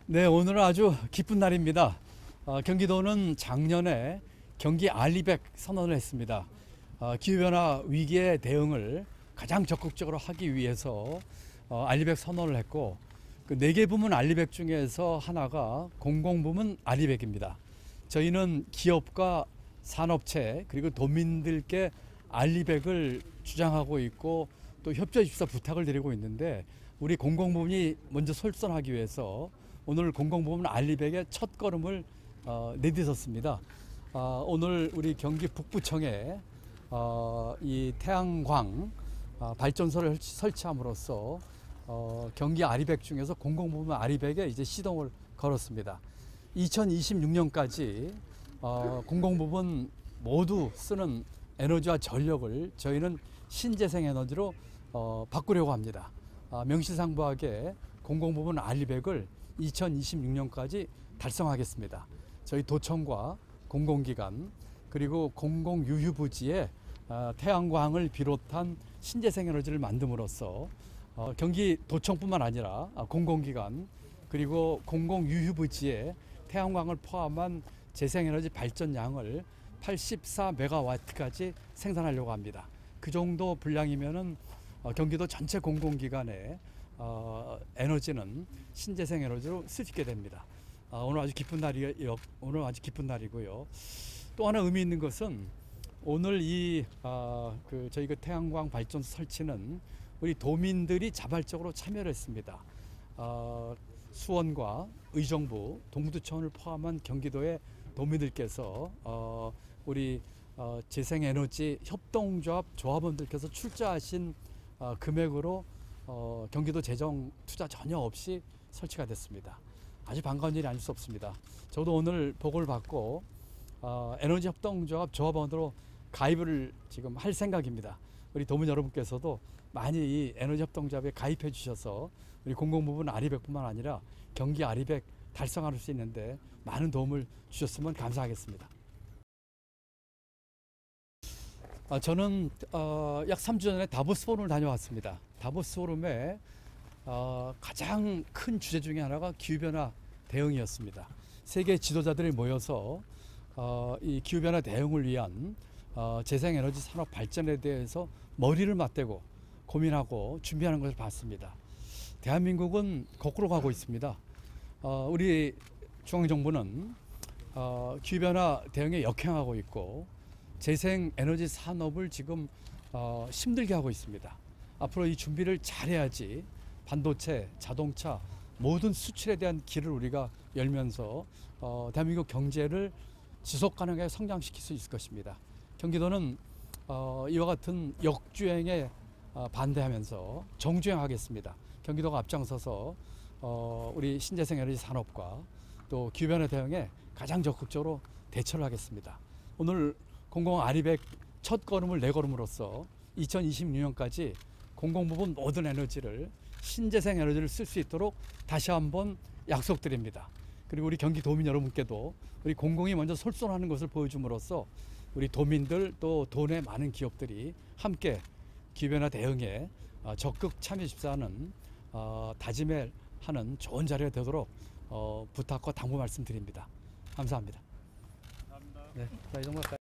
네, 오늘은 아주 기쁜 날입니다. 경기도는 작년에 경기 알리백 선언을 했습니다. 기후변화 위기에 대응을 가장 적극적으로 하기 위해서 알리백 선언을 했고, 그 4개 부문 알리백 중에서 하나가 공공부문 알리백입니다. 저희는 기업과 산업체 그리고 도민들께 알리백을 주장하고 있고 또 협조해 주십사 부탁을 드리고 있는데, 우리 공공부문이 먼저 솔선하기 위해서 오늘 공공부문 알리백의 첫 걸음을 내딛었습니다. 오늘 우리 경기 북부청에 이 태양광 발전소를 설치함으로써 경기 아리백 중에서 공공부문 아리백에 이제 시동을 걸었습니다. 2026년까지 공공부문 모두 쓰는 에너지와 전력을 저희는 신재생 에너지로 바꾸려고 합니다. 명실상부하게 공공부문 알리백을 2026년까지 달성하겠습니다. 저희 도청과 공공기관 그리고 공공유휴부지에 태양광을 비롯한 신재생 에너지를 만듦으로써 경기 도청뿐만 아니라 공공기관 그리고 공공유휴부지에 태양광을 포함한 재생에너지 발전량을 84메가와트까지 생산하려고 합니다. 그 정도 분량이면은 경기도 전체 공공기관의 에너지는 신재생 에너지로 쓸 수 있게 됩니다. 오늘 아주 기쁜 날이고요. 또 하나 의미 있는 것은 오늘 저희 태양광 발전소 설치는 우리 도민들이 자발적으로 참여를 했습니다. 수원과 의정부, 동두천을 포함한 경기도의 도민들께서 우리 재생에너지 협동조합 조합원들께서 출자하신 금액으로 경기도 재정 투자 전혀 없이 설치가 됐습니다. 아주 반가운 일이 아닐 수 없습니다. 저도 오늘 보고를 받고 에너지 협동조합 조합원으로 가입을 지금 할 생각입니다. 우리 도민 여러분께서도 많이 이 에너지 협동조합에 가입해 주셔서 우리 공공부문 아리백뿐만 아니라 경기 아리백 달성할 수 있는데 많은 도움을 주셨으면 감사하겠습니다. 저는 약 3주 전에 다보스 포럼을 다녀왔습니다. 다보스 포럼의 가장 큰 주제 중에 하나가 기후변화 대응이었습니다. 세계 지도자들이 모여서 이 기후변화 대응을 위한 재생에너지 산업 발전에 대해서 머리를 맞대고 고민하고 준비하는 것을 봤습니다. 대한민국은 거꾸로 가고 있습니다. 우리 중앙정부는 기후변화 대응에 역행하고 있고 재생에너지 산업을 지금 힘들게 하고 있습니다. 앞으로 이 준비를 잘해야지 반도체, 자동차 모든 수출에 대한 길을 우리가 열면서 대한민국 경제를 지속 가능하게 성장시킬 수 있을 것입니다. 경기도는 이와 같은 역주행에 반대하면서 정주행하겠습니다. 경기도가 앞장서서 우리 신재생에너지 산업과 또 기후변화 대응에 가장 적극적으로 대처를 하겠습니다. 오늘 공공 아리백 첫 걸음을 내걸음으로써 2026년까지 공공부문 모든 에너지를 신재생 에너지를 쓸 수 있도록 다시 한번 약속드립니다. 그리고 우리 경기 도민 여러분께도 우리 공공이 먼저 솔선하는 것을 보여줌으로써 우리 도민들 또 도내 많은 기업들이 함께 기후변화 대응에 적극 참여십사하는 다짐을 하는 좋은 자리가 되도록 부탁과 당부 말씀드립니다. 감사합니다. 감사합니다. 네, 자, 이 정도 할까요?